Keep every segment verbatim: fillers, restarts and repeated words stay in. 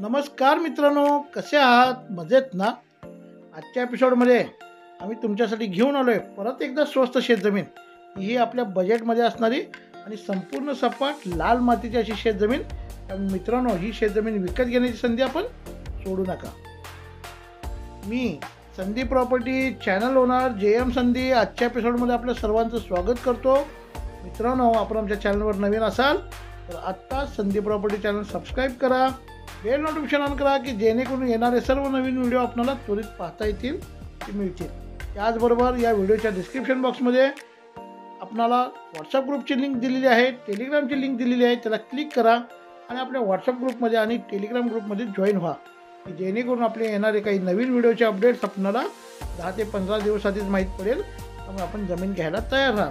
नमस्कार मित्रांनो, कसे आहात? मजेत ना? आजच्या एपिसोडमध्ये आम्ही तुमच्यासाठी घेऊन आलो आहे परत एकदा स्वस्त शेतजमीन. ही आपल्या बजेटमध्ये असणारी आणि संपूर्ण सपाट लाल मातीची अशी शेतजमीन. त्यामुळे मित्रांनो, ही शेतजमीन विकत घेण्याची संधी आपण सोडू नका. मी Sandhi property channel owner J M Sandhi आजच्या एपिसोडमध्ये आपल्या सर्वांचं स्वागत करतो. मित्रांनो, आपण आमच्या चॅनलवर नवीन असाल तर आत्ता संधी प्रॉपर्टी चॅनल सबस्क्राईब करा, बेल नोटिफिकेशन ऑन करा की जेणेकरून येणारे सर्व नवीन व्हिडिओ आपल्याला त्वरित पाहता येतील ते मिळतील. त्याचबरोबर या व्हिडिओच्या डिस्क्रिप्शन बॉक्समध्ये आपणाला व्हॉट्सअप ग्रुपची लिंक दिलेली आहे, टेलिग्रामची लिंक दिलेली आहे. त्याला क्लिक करा आणि आपल्या व्हॉट्सअप ग्रुपमध्ये आणि टेलिग्राम ग्रुपमध्ये जॉईन व्हा की जेणेकरून आपले येणारे काही नवीन व्हिडिओचे अपडेट्स आपल्याला दहा ते पंधरा दिवस आधीच माहीत पडेल. त्यामुळे आपण जमीन घ्यायला तयार राहाल.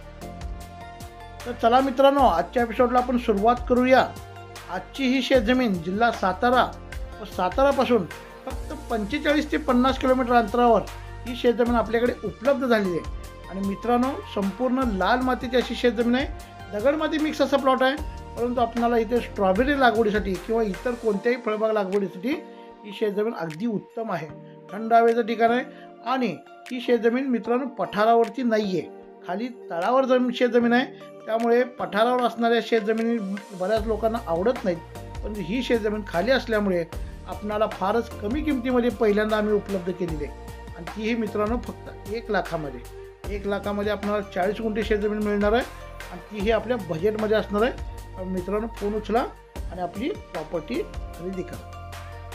तर चला मित्रांनो, आजच्या एपिसोडला आपण सुरुवात करूया. आजची ही शेतजमीन जिल्हा सातारा व सातारापासून फक्त पंचेचाळीस ते पन्नास किलोमीटर अंतरावर ही शेतजमीन आपल्याकडे उपलब्ध झालेली आहे. आणि मित्रांनो, संपूर्ण लाल मातीची अशी शेतजमीन आहे. दगडमाती मिक्स असा प्लॉट आहे, परंतु आपल्याला इथे स्ट्रॉबेरी लागवडीसाठी किंवा इतर कोणत्याही फळबाग लागवडीसाठी ही शेतजमीन अगदी उत्तम आहे. थंड हवेचं ठिकाण आहे आणि ही शेतजमीन मित्रांनो पठारावरती नाही आहे, खाली तळावर जमीन शेतजमीन आहे. त्यामुळे पठारावर असणाऱ्या शेतजमिनी बऱ्याच लोकांना आवडत नाहीत, पण ही शेतजमीन खाली असल्यामुळे आपणाला फारच कमी किमतीमध्ये पहिल्यांदा आम्ही उपलब्ध केलेली आहे. आणि तीही मित्रांनो फक्त एक लाखामध्ये एक लाखामध्ये आपल्याला चाळीस गुंठे शेतजमीन मिळणार आहे आणि तीही आपल्या बजेटमध्ये असणार आहे. मित्रांनो, फोन उचला आणि आपली प्रॉपर्टी खरेदी करा.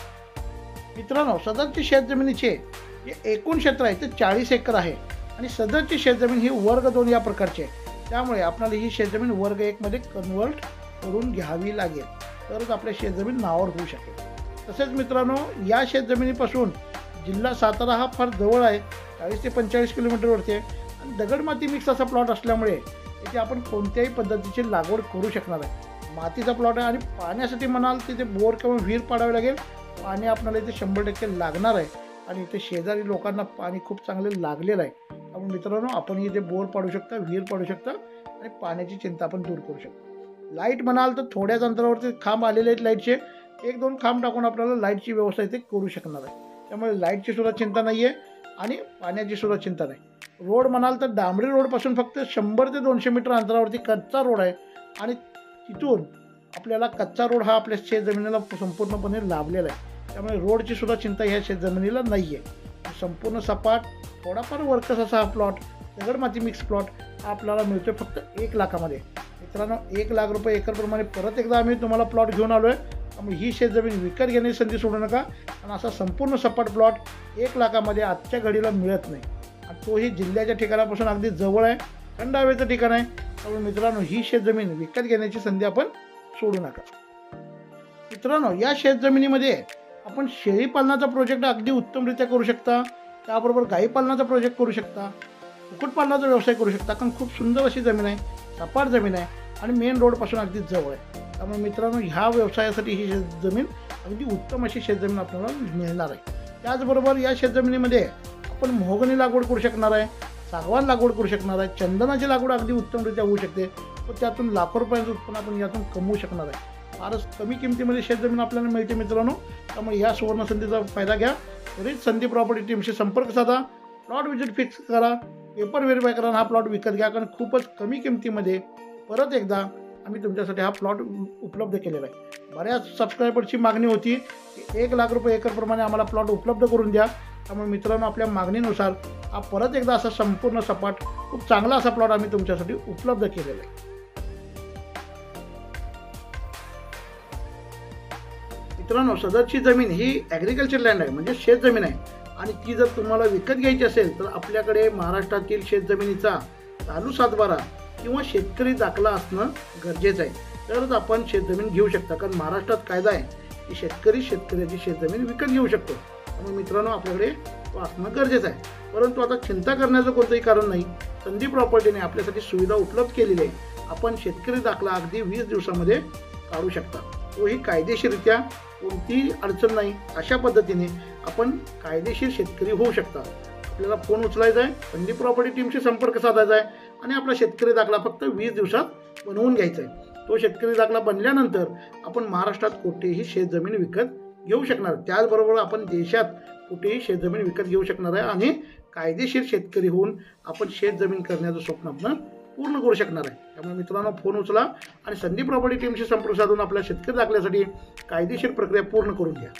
मित्रांनो, सदरची शेतजमिनीचे जे एकूण क्षेत्र आहे ते चाळीस एकर आहे आणि सदरची शेतजमीन ही वर्ग दोन या प्रकारची आहे. त्यामुळे आपल्याला ही शेतजमीन वर्ग एकमध्ये कन्वर्ट करून घ्यावी लागेल, तरच आपल्या शेतजमीन नावावर होऊ शकेल. तसेच मित्रांनो, या शेतजमिनीपासून जिल्हा सातारा हा फार जवळ आहे, चाळीस ते पंचेचाळीस किलोमीटरवरती आहे. आणि दगडमाती मिक्स असा प्लॉट असल्यामुळे इथे आपण कोणत्याही पद्धतीची लागवड करू शकणार आहे. मातीचा प्लॉट आहे आणि पाण्यासाठी म्हणाल तिथे बोर किंवा विहीर पाडावे लागेल. पाणी आपल्याला इथे शंभर टक्के लागणार आहे आणि इथे शेजारी लोकांना पाणी खूप चांगले लागलेलं आहे. त्यामुळे मित्रांनो, आपण इथे बोर पाडू शकता, विहीर पाडू शकता आणि पाण्याची चिंता आपण दूर करू शकतो. लाईट म्हणाल तर थोड्याच अंतरावरती खांब आलेले आहेत लाईटचे, एक दोन खांब टाकून आपल्याला लाईटची व्यवस्था इथे करू शकणार आहे. त्यामुळे लाईटची सुद्धा चिंता नाही आहे आणि पाण्याची सुद्धा चिंता नाही. रोड म्हणाल तर डांबरी रोडपासून फक्त शंभर ते दोनशे मीटर अंतरावरती कच्चा रोड आहे आणि तिथून आपल्याला कच्चा रोड हा आपल्या शेतजमिनीला संपूर्णपणे लाभलेला आहे. त्यामुळे रोडची सुद्धा चिंता ह्या शेतजमिनीला नाही आहे. संपूर्ण सपाट थोडाफार वर्कस असा हा प्लॉट, दगडमाती मिक्स प्लॉट हा आपल्याला मिळतो फक्त एक लाखामध्ये. मित्रांनो, एक लाख रुपये एकरप्रमाणे परत एकदा आम्ही तुम्हाला प्लॉट घेऊन आलो आहे. त्यामुळे ही शेतजमीन विकत घेण्याची संधी सोडू नका. आणि असा संपूर्ण सपाट प्लॉट एक लाखामध्ये आजच्या घडीला मिळत नाही आणि तोही जिल्ह्याच्या ठिकाणापासून अगदी जवळ आहे, थंड हवेचं ठिकाण आहे. त्यामुळे मित्रांनो, ही शेतजमीन विकत घेण्याची संधी आपण सोडू नका. मित्रांनो, या शेतजमिनीमध्ये आपण शेळी पालनाचा प्रोजेक्ट अगदी उत्तमरित्या करू शकता. त्याबरोबर गाई पालनाचा प्रोजेक्ट करू शकता, कुक्कुटपालनाचा व्यवसाय करू शकता. कारण खूप सुंदर अशी जमीन आहे, सपाट जमीन आहे आणि मेन रोडपासून अगदी जवळ आहे. त्यामुळे मित्रांनो, ह्या व्यवसायासाठी ही शेतजमीन अगदी उत्तम अशी शेतजमीन आपल्याला मिळणार आहे. त्याचबरोबर या शेतजमिनीमध्ये आपण मोहगनी लागवड करू शकणार आहे, सागवान लागवड करू शकणार आहे, चंदनाची लागवड अगदी उत्तमरित्या होऊ शकते व त्यातून लाखो रुपयांचं उत्पन्न आपण यातून कमवू शकणार आहे. फारच कमी किमतीमध्ये शेतजमीन आपल्याला मिळते मित्रांनो. त्यामुळे या सुवर्ण संधीचा फायदा घ्या. त्वरित संधी प्रॉपर्टी टीमशी संपर्क साधा, प्लॉट विजिट फिक्स करा, पेपर व्हेरीफाय करा, हा प्लॉट विकत घ्या. कारण खूपच कमी किमतीमध्ये परत एकदा आम्ही तुमच्यासाठी हा प्लॉट उपलब्ध केलेला आहे. बऱ्याच सबस्क्रायबरची मागणी होती की एक लाख रुपये एकरप्रमाणे आम्हाला प्लॉट उपलब्ध करून द्या. त्यामुळे मित्रांनो, आपल्या मागणीनुसार हा परत एकदा असा संपूर्ण सपाट खूप चांगला असा प्लॉट आम्ही तुमच्यासाठी उपलब्ध केलेला आहे. मित्रांनो, सदरची जमीन ही ॲग्रिकल्चर लँड आहे, म्हणजे शेतजमीन आहे. आणि ती जर तुम्हाला विकत घ्यायची असेल तर आपल्याकडे महाराष्ट्रातील शेतजमिनीचा चालू सातबारा किंवा शेतकरी दाखला असणं गरजेचं आहे, तरच आपण शेतजमीन घेऊ शकता. कारण महाराष्ट्रात कायदा आहे की शेतकरी शेतकऱ्याची शेतजमीन विकत घेऊ शकतो. त्यामुळे मित्रांनो, आपल्याकडे तो असणं गरजेचं आहे. परंतु आता चिंता करण्याचं कोणतंही कारण नाही. संधी प्रॉपर्टीने आपल्यासाठी सुविधा उपलब्ध केलेली आहे. आपण शेतकरी दाखला अगदी वीस दिवसामध्ये काढू शकता, तोही कायदेशीररित्या, कोणतीही अडचण नाही. अशा पद्धतीने आपण कायदेशीर शेतकरी होऊ शकता. आपल्याला फोन उचलायचा आहे, संधी प्रॉपर्टी टीमशी संपर्क साधायचा आहे आणि आपला शेतकरी दाखला फक्त वीस दिवसात बनवून घ्यायचा आहे. तो शेतकरी दाखला बनल्यानंतर आपण महाराष्ट्रात कुठेही शेतजमीन विकत घेऊ शकणार. त्याचबरोबर आपण देशात कुठेही शेतजमीन विकत घेऊ शकणार आहे आणि कायदेशीर शेतकरी होऊन आपण शेतजमीन करण्याचं स्वप्न आपण पूर्ण करू शकणार आहे. त्यामुळे मित्रांनो, फोन उचला आणि संदीप प्रॉपर्टी टीमशी संपर्क साधून आपल्या शेतकरी दाखल्यासाठी कायदेशीर प्रक्रिया पूर्ण करून घ्या.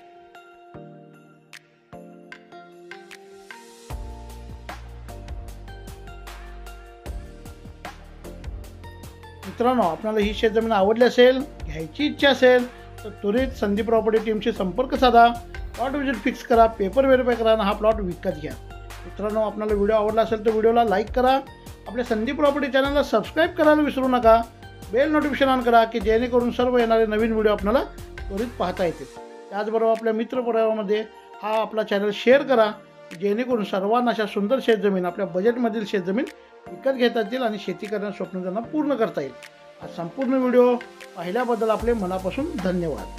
मित्रांनो, आपल्याला ही शेतजमीन आवडली असेल, घ्यायची इच्छा असेल तर त्वरित संदीप प्रॉपर्टी टीमशी संपर्क साधा, प्लॉट विजिट फिक्स करा, पेपर व्हेरीफाय करा आणि हा प्लॉट विकत घ्या. मित्रांनो, आपल्याला व्हिडिओ आवडला असेल तर व्हिडिओला लाईक करा, आपल्या संदीप प्रॉपर्टी चॅनलला सबस्क्राईब करायला विसरू नका, बेल नोटिफिकेशन ऑन करा की जेणेकरून सर्व येणारे नवीन व्हिडिओ आपल्याला त्वरित पाहता येतील. त्याचबरोबर आपल्या मित्रपरिवारामध्ये हा आपला चॅनल शेअर करा जेणेकरून सर्वांना अशा सुंदर शेतजमीन आपल्या बजेटमधील शेतजमीन विकत घेता येतील आणि शेती करण्याचं स्वप्न त्यांना पूर्ण करता येईल. हा संपूर्ण व्हिडिओ पाहिल्याबद्दल आपले मनापासून धन्यवाद.